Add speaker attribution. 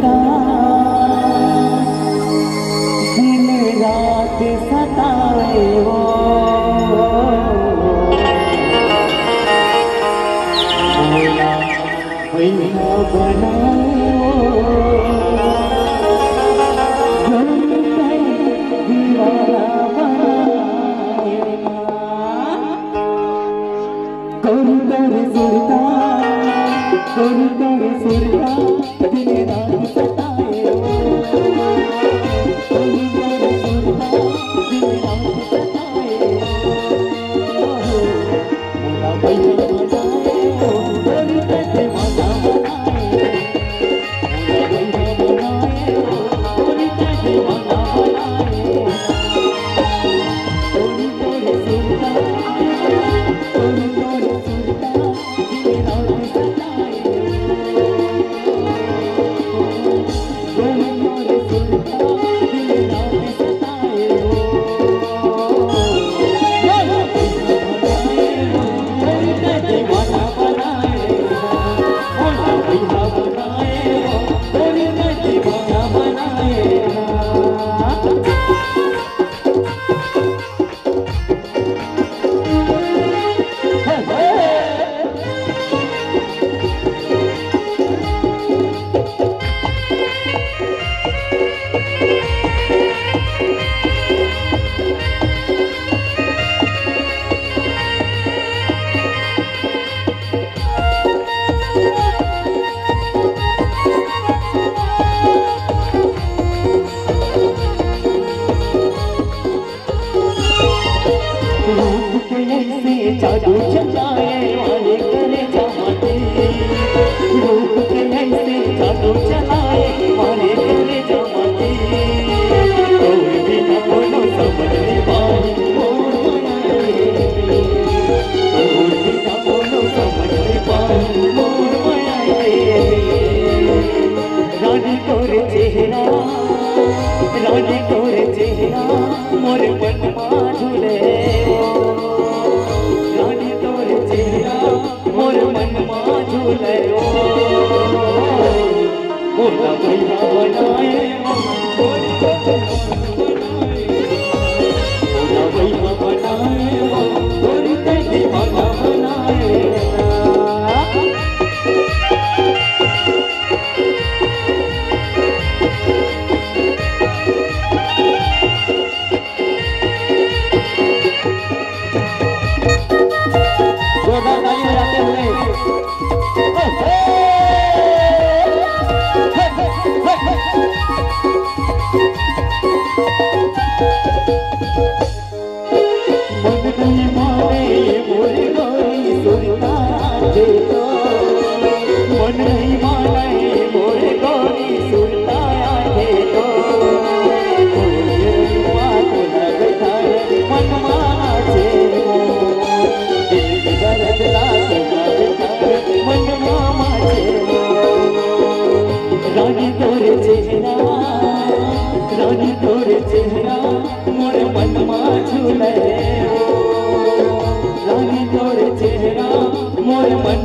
Speaker 1: सुरता दिन रात सताए वो भैया बनाए दीवाना बनाए कौन कर सुरता दिन रात सताए कौन कर सुरता दिन रात सताए मोला भैया बनाए जादू चलाए वाले करे जमाते रूप के ऐसे जादू चलाए वाले करे जमाते कोई भी न बोलो समझ नहीं पाए मोर माया कोई भी न बोलो समझ नहीं पाए मोर माया रानी तोरे चेहरा मोर मन मा झूले मोर मन मा झूले मोला भैया बनाए मोला भैया बनाए मोरी दीवाना बनाए जोरदार ताली बजाते हुए मन नहीं माने मोरे गोरी सुरता दे दो मन नहीं माने मोरे गोरी सुरता दे दो मन माचे मन मामा रानी तोरे चेहरा मोर मन मा झूले रानी तोरे चेहरा मोर मन